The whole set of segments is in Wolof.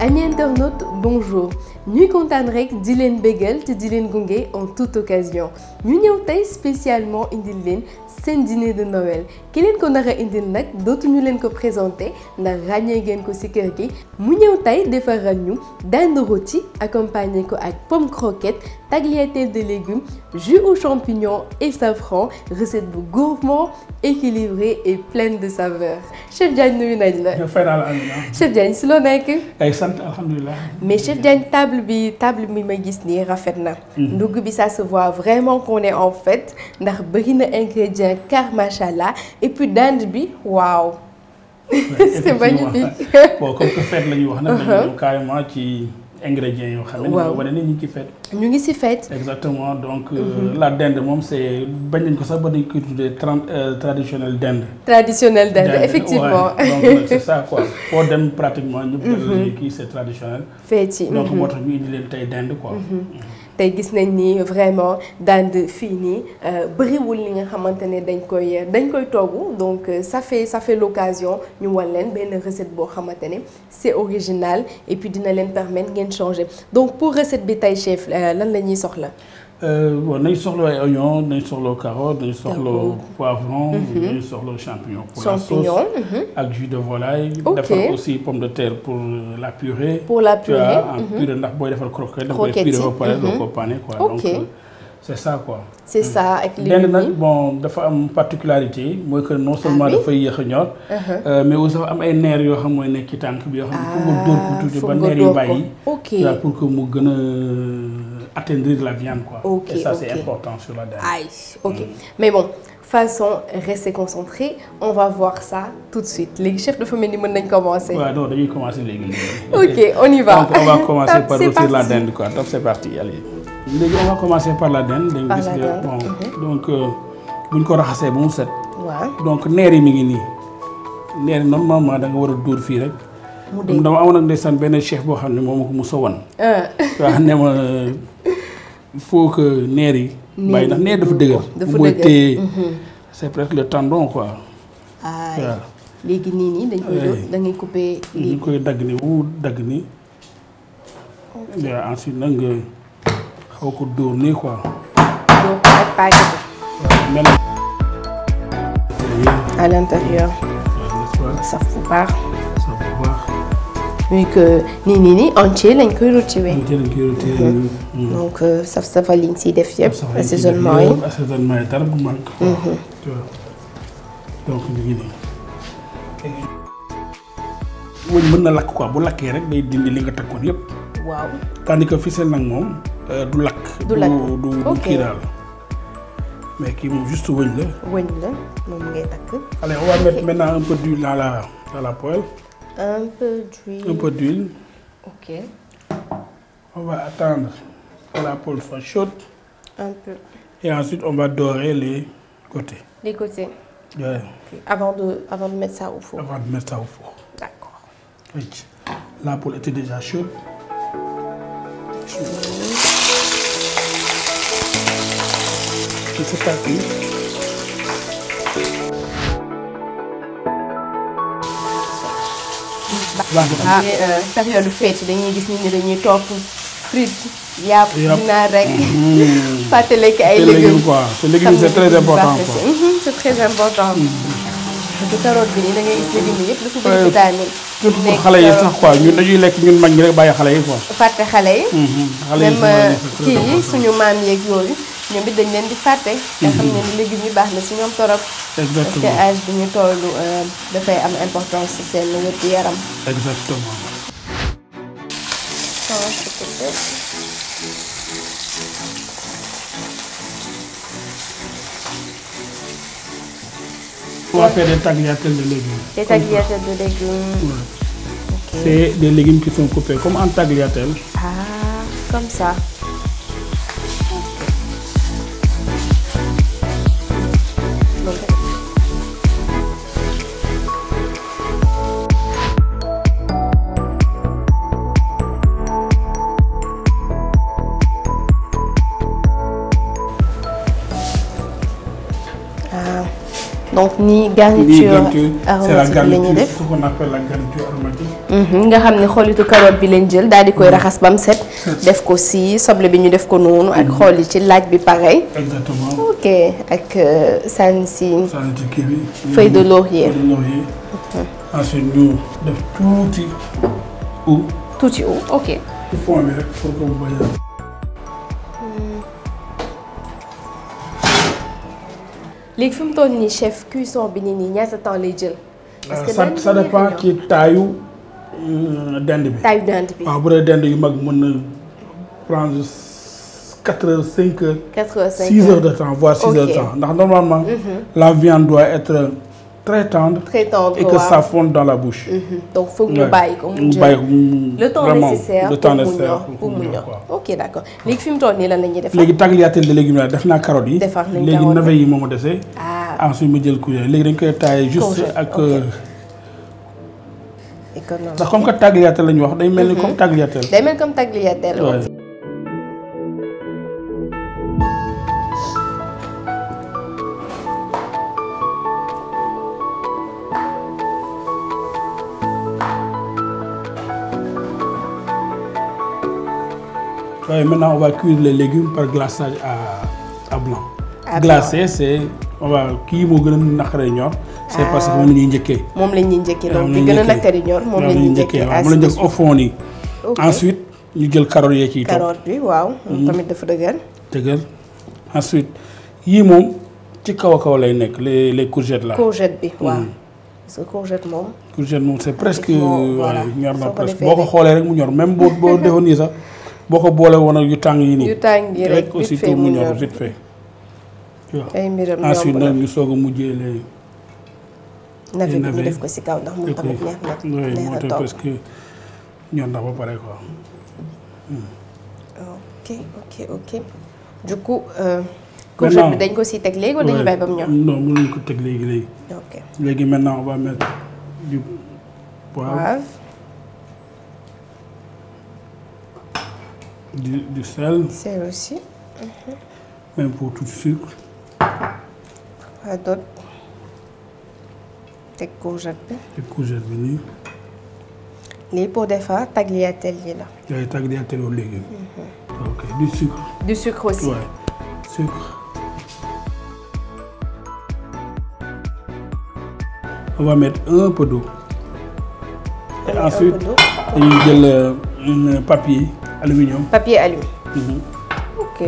Amis internautes, bonjour. ñuy kontaan rek di leen bégal te di leen gunge en toute occasion ñu ñëw tey spécialement indil leen seen dîner de Noël ki leen ko nar a indil nag dootuñu leen ko présenté ndax ràññee ngeen ko ci kër gi mu ñëw tey defaral ñu dinde rôti accompagné ko ak pomme croquette tagliatelle de légumes jus aux champignons et safran recette bu gourmand équilibrée et pleine de saveurs chef Diagne nuyu nañ la. chef Diagne si loo nekk. ay sant alhamdulilah. mais chef Diagne table bi may gis nii rafet na. ndugg bi ça se voit vraiment qu'on est en fête ndax bëri na ingrédients car machallah et puis dinde bi waaw. c'est magnifique. bon comme que fête la ñuy wax nag. dañu ñëw carrément ci ingrédients yoo xam ne. waaw wane ni ñu ngi ci fête. ñu ngi ci fête. exactement donc la dinde moom c'est bañ nañ ko sax ba dañ koy tuddee traditionnel dinde. traditionnel dinde effectivement. donc c'est ça quoi foo dem pratiquement ñëpp dañuy kii c'est traditionnel. fête yi donc moo tax ñu indi leen tey dinde quoi. tey gis nañ ni vraiment dinde fii nii bëriwul li nga xamante ne dañ koy togg donc ça fait l'occasion ñu wan leen benn recette boo xamante ne c'est original et puis dina leen permettre ngeen changer donc pour recette bi tey chef lan la ñuy soxla. bon nañ soxla ay oignon nañ soxla carotte nañ soxla poivron nañ soxla champignon pour la sauce ak jus de volaille defar aussi pomme de terre pour la purée en purée ndax booy defar croquette da koy purée ba pare doo ko pané quoi donc c'est ça quoi c'est ça ak li dinde nag bon dafa am particularité mooy que non seulement dafay yéex a ñor mais aussi dafa am ay nerf yoo xam mooy nekk ci tànk bi yoo xam ne pour nga dóor ko tuuti ba nerf yi bàyyi pour que mu gën a atteindre la viande quoi. Et ça c'est important sur la dinde. Aïe, ok. Mais bon, façon restez concentrés, on va voir ça tout de suite. Les chefs de famille mën nañ commencer. Ouais, non, dañuy commencer léegi. Ok, on y va. Donc on va commencer par rôtir la dinde quoi. Donc c'est parti, allez. Léegi on va commencer par la dinde. Par la dinde. Bon, donc buñ ko raxasee ba mu set. Waaw. Donc neer yi mi ngi nii. Neer normalement da nga war a dóor fii rek. dama amoon ak ndeysaan benn chef boo xam ne moom ma ko mos a wan. waaw ne ma il faut que neer yi. bàyyi ndax neer dafa dëgër. dafa mooy téye c'est presque le tendon quoi. waaw léegi nii dañ koy da ngay couper lii. dañ koy dagg ni dagg ni. waaw ensuite nag nga xaw ko dóor nii quoi. dóor ko ak paaka bi. waaw même. à l'intérieur. saf bu baax. vu que nii entier lañ koy rôtiwee. donc saf-safal liñ siy def yëpp. assaisonnement yi assaisonnement yi dara bu manque. donc ñu ngi nii. wëñ mën na lakk quoi bu lakkee rek day dindi li nga takkoon yëpp. waaw. tandis que ficelle nag moom du lakk. du lakk du kii daal. mais kii moom juste wëñ la. wëñ la moom ngay takk. allez on va mettre maintenant un peu d'huile dans la poêle. Un peu d'huile. Un peu d'huile. Ok. On va attendre que la poêle soit chaude. Un peu. Et ensuite, on va dorer les côtés. Les côtés. Ouais. Okay. Avant de mettre ça au four. Avant de mettre ça au four. D'accord. Oui. La poêle était déjà chaude. C'est parti. Période fête dañuy gis ni dañuy topp frites yàpp ginaar rek fàtte lekk ay légumes quoi les légumes c'est très important quoi c'est très important du carotte bi nii da ngay gis légumes yëpp dafa bëri vitamine surtout pour xale yi sax quoi ñun dañuy lekk ñun mag ñi rek bàyyi xale yi quoi fàtte xale yi même kii yi suñu maam yeeg yooyu ñoom it dañ leen di fàtte nga xam ne ni légumes yi baax na si ñoom torop parce que âge bi ñu tollu dafay am importance ci seen wér-gu-yaram. Exactement. On va faire des tagliatelles de légumes. Des tagliatelles de légumes. Ouais. Okay. C'est des légumes qui sont coupés comme en tagliatelle. Ah, comme ça. donc ni garniture c'est la garniture ce qu'on appelle la garniture aromatique. nga xam ne xolitu carotte bi lañ jël daal di koy raxas ba mu set. def ko si soble bi ñu def ko noonu. ak xool yi ci laaj bi pareil. exactement. ok ak sànni si. kii bi. feuille de laurier. ensuite ñu def tuuti eau. tuuti eau ok. ci fond bi rek pour que mu bañ a. léegi fi mu toll nii chef cuisson bi nii ñaata temps lay jël. parce que ça dépend ci taayu dend bi. taayu dend bi. waaw bu dee dend yu mag mën na prendre 4 heures 5 heures. 4 heures 5 heures 6 heures de temps voire 6 heures de temps ndax normalement. la viande doit être très tendre. très tendre et que ça fonde dans la bouche. donc foog ñu bàyyi ko mu bàyyi le temps nécessaire pour mu ñor ok d'accord léegi fi mu toll nii lan la ñuy def. léegi tagliatelle de légumes la def naa carottes yi. defar nañ léegi navets yi moom a dese. ensuite ma jël cuillère léegi dañ koy tailler juste ak. ndax comme que tagliatelle la ñu wax day mel ni comme tagliatelle. day mel comme tagliatelle. Ouais, maintenant on va cuire les légumes par glaçage à blanc. Glacé c'est on va kii moo gën a naqaree ñor. c'est parce que moom la ñuy njëkkee. moom la ñuy njëkkee donc di gën a naqaree ñor moom la ñuy njëkkee. waaw moom la ñu njëkk au fond nii. ensuite ñu jël carottes yee ciy toog. carotte bi waaw. tamit dafa dëgër. dëgër ensuite yii moom ci kaw a kaw lay nekk les courgettes là. courgette bi waaw. parce que courgette moom. courgette moom c'est presque. voilà ñor na presque boo ko xoolee rek mu ñor même boo defoon nii sax. boo ko boole woon ak yu tàng yi nii. yu tàng yi rek aussi tout mu ñor vite fait. ay mbiram ñor ensuite nag ñu soog a mujjee les. navet bi ñu def ko ci kaw ndax moom tamit neex na toog parce que ñor na ba pare quoi. ok du coup. courgette bi dañ ko ci teg léegi wala dañuy bàyyi ba mu ñor. non mënuñ ko teg léegi. ok léegi maintenant on va mettre du poivre. Du sel. Sel aussi. Même pour tout sucre. Quoi d'autre? Teg courgette bi. Teg courgette bi nii. lii pour defar tagliatelle yi la. yaay tagliatelle aux légumes. ok du sucre. du sucre aussi. ouais sucre. on va mettre un peu d'eau. et ensuite dañuy jël papier. aluminium. Papier aluminium. Ok.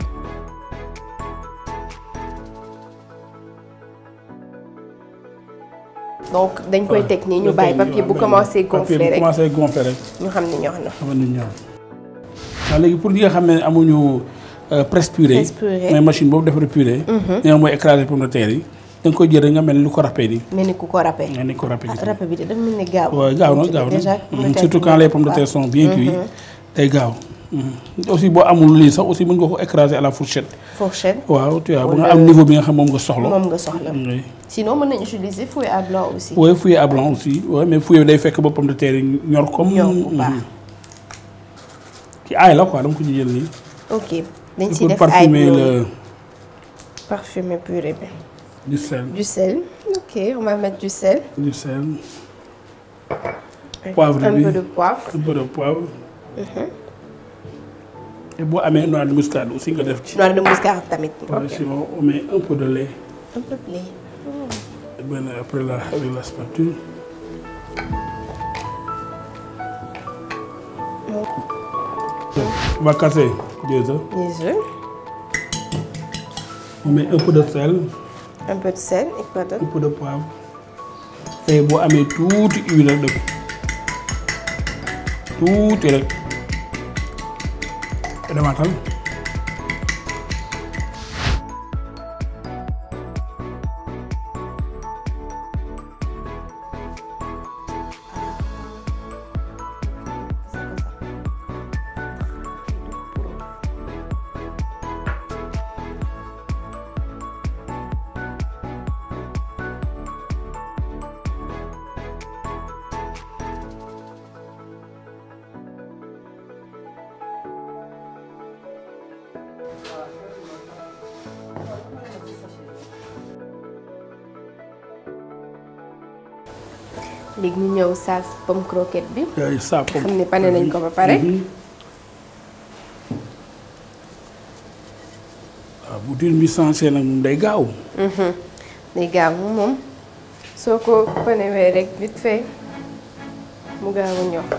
donc dañ koy teg nii ñu bàyyi papier bu commencé gonfler rek. bu commencé gonfler rek. ñu xam ni ñor na. xam ni ñor waaw léegi pour ñi nga xam ne amuñu presse purée. mooy machine boobu defar purée. ñoom mooy écraser pomme de terre yi. da nga koy jël rek nga mel ni lu ko râpé nii. mel ni ku ko râpé. mel ni ko râpé gis nga. râpé bi de dafa mel ni gaaw. waaw gaaw na surtout quand les pommes de terre sont bien cuites day gaaw. aussi boo amul lii sax aussi mën nga ko écraser à la fourchette. waaw tu vois ba nga am niveau bi nga xam moom nga soxla. moom nga soxla. sinon mën nañu utiliser fouet à blanc aussi. oui fouet à blanc aussi oui mais fouet day fekk ba pomme de terre yi ñor comme. ñor bu baax. ci aay la quoi dama ko ci jël nii. ok dañ ciy def aay bi parfumer purée bi. du sel. Du sel. Ok, on va mettre du sel. Du sel. Poivre. Un peu de poivre. Un peu de poivre. Et bon, on met noix de muscade aussi. Noix de muscade tamit. Okay. Sinon, on met un peu de lait. Un peu de lait. Et bien, après, avec la spatule. On va casser 2 œufs. 2 œufs. On met un peu de sel. Un peu de sel et quoi d'autre? Un peu de poivre. Et bon, on met toute huile de toute huile. Et de matin. léegi ñu ñëw saaf pomme croquette bi. saaf pomme xam ne pané nañ ko ba pare. waaw bu diwlin bi sensé nag moom day gaaw. day gaaw moom soo ko panéwee rek vite fait mu gaaw a ñor.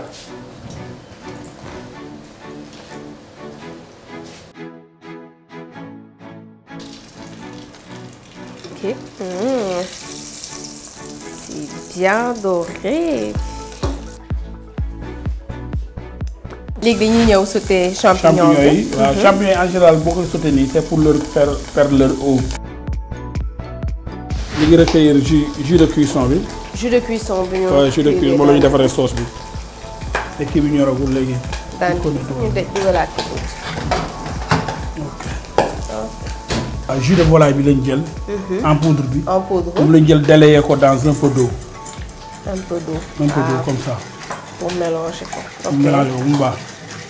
ok. C'est bien doré. léegi dañuy ñëw sauté champignon yi. waaw champignon en général boo koy sauté nii c'est pour leur faire leur eau. ñu ngi recueillir jus de cuisson bi. jus de cuisson bi ñu. waaw jus de cuisson moom la ñu defaree sauce bi. te kii bi ñoragul léegi. daan ñu dugalaat ko tuuti. waaw jus de volaille bi lañ jël. en poudre bi. en poudre moom lañ jël délayé ko dans un peu d'eau. un peu d'eau. un peu d'eau comme ça. pour mélanger ko. ok mélanger ko mu baax.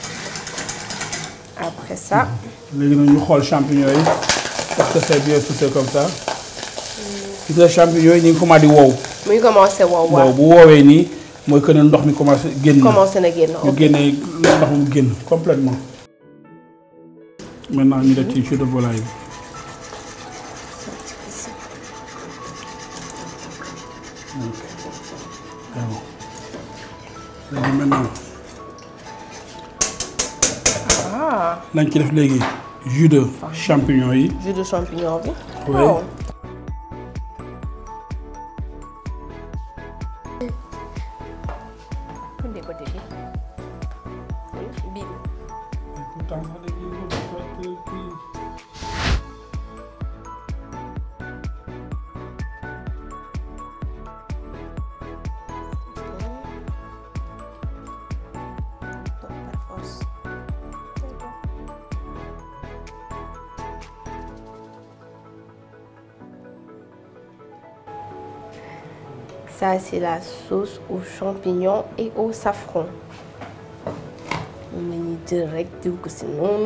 après ça. léegi nag ñu xool champignons yi parce que c'est bien sauté comme ça. gis nga champignons yi ñu ngi commencé di wow. muy commencé wow waaw. bu woowee nii mooy que ne ndox mi commencé génn. commencé na génn ñu génnee ndox mu génn complètement. maintenant ñu def ci jus de volaille bi. léegi maintenant. lañ ci def léegi jus de champignon yi. jus de champignon bi. oui. Ça, c'est la sauce aux champignons et au safran. On est direct que sinon.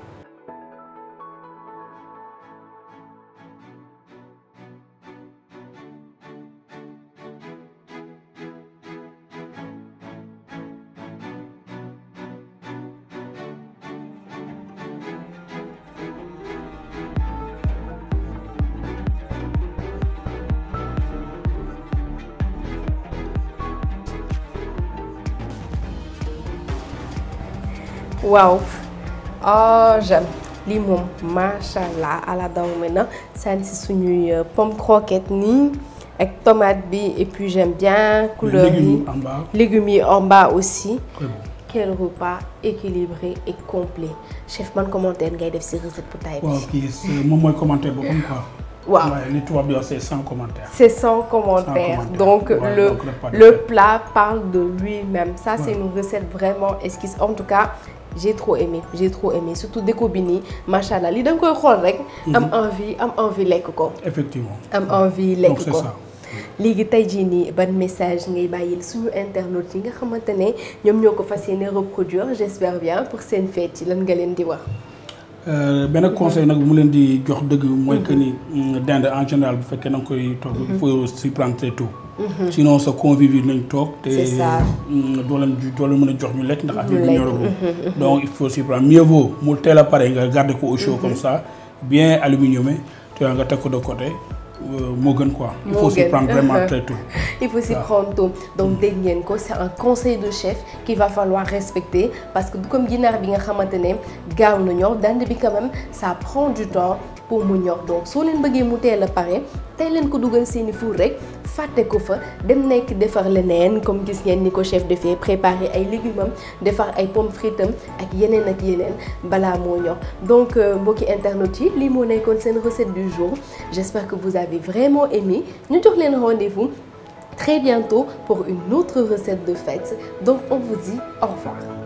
Wow, oh j'aime lii moom machallah ala daw maintenant sànni si suñuy pomme croquette nii ak tomate bi et puis j'aime bien couleur yi légumes yi en bas aussi. Quel repas équilibré et complet chef man commentaire ngay def si recette potaay bi. waaw kii moom mooy commentaire boppam quoi. waaw li tubaab bi c'est sans commentaire. c'est sans commentaire donc le plat parle de lui-même ça c'est une recette vraiment exquise en tout cas. J'ai trop aimé surtout déco bi nii macha allah li da nga koy xool rek. am envie lekk ko. effectivement am envie lekk ko donc c'est ça. léegi tey jii nii ban message ngay bàyyil suñu internautes yi nga xamante ne ñoom ñoo ko fas yéene reproduire j'espère bien pour seen fête yi lan nga leen di wax. benn conseil nag bu mu leen di jox dëgg mooy que ni dinde en général bu fekkee na nga koy togg. il faut s'y prendre très tôt. sinon sa convive nañ toog. c'est ça te doo leen mën a jox ñu lekk ndax affaire bi ñoragul. donc il faut s'y prendre mieux vaut mu teel a pare nga garder ko au chaud comme ça bien aluminiumé te nga teg ko de côté. moo gën quoi. il faut s'y prendre vraiment très tôt. il faut s'y prendre tôt donc dégg ngeen ko c'est un conseil de chef qu'il va falloir respecter parce que du comme ginaar bi nga xamante ne gaaw na ñor dinde bi quand même ça prend du temps pour mu ñor donc soo leen bëggee mu teel a pare tey leen ko dugal seeni four rek fàtte ko fa dem nekk defar leneen comme gis ngeen ni ko chef defee préparer ay légumes am defar ay pommes frites am ak yeneen balaa moo ñor donc mbokki internautes yi lii moo nekkoon seen recette du jour j'espère que vous avez vraiment aimé ñu jox leen rendez-vous très bientôt pour une autre recette de fête donc on vous dit au revoir.